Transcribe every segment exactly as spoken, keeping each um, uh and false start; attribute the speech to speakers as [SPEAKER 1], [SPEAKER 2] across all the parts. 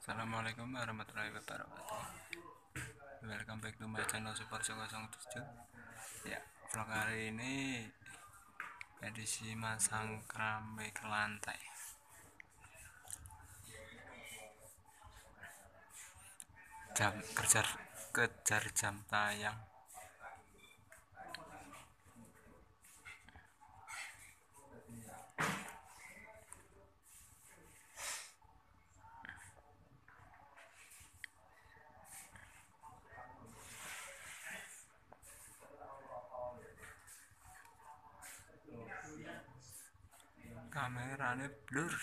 [SPEAKER 1] Assalamualaikum warahmatullahi wabarakatuh. Welcome back to my channel Super nol tujuh. Ya, vlog hari ini edisi masang keramik lantai. Jam kejar kejar jam tayang. Kameranya blur.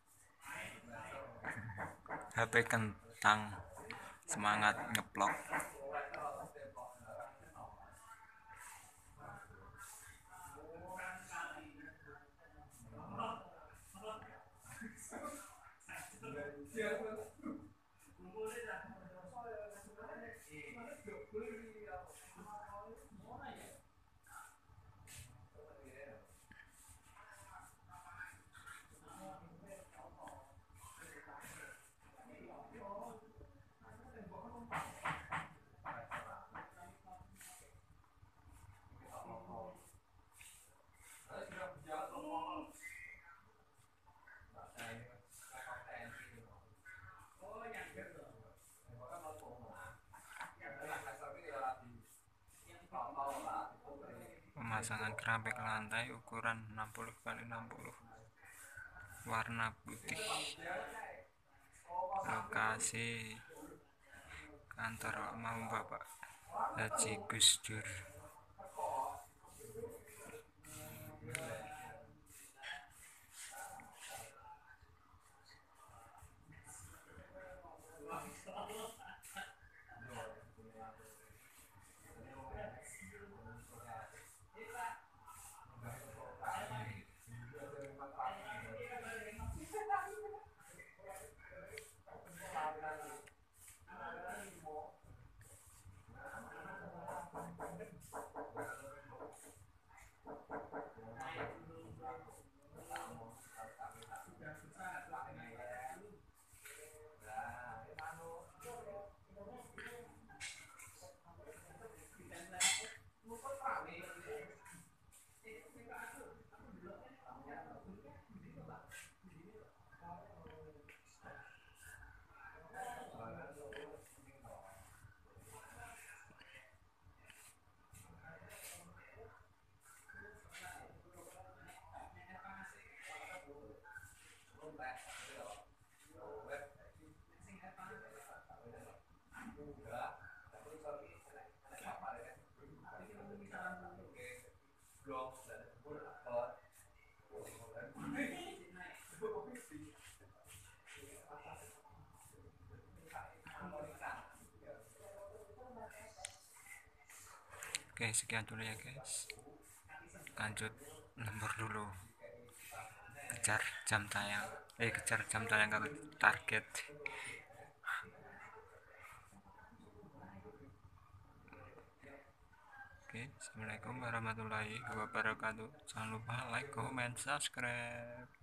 [SPEAKER 1] H P kentang. Semangat ngeplok. Pemasangan keramik lantai ukuran enam puluh kali enam puluh, warna putih. Lokasi kantor mau Bapak Haji Gus Dur. Oke, sekian dulu ya guys. Lanjut nomor dulu. Kejar jam tayang. Eh, kejar jam tayang kalau target. Oke, assalamualaikum warahmatullahi wabarakatuh. Jangan lupa like, comment, subscribe.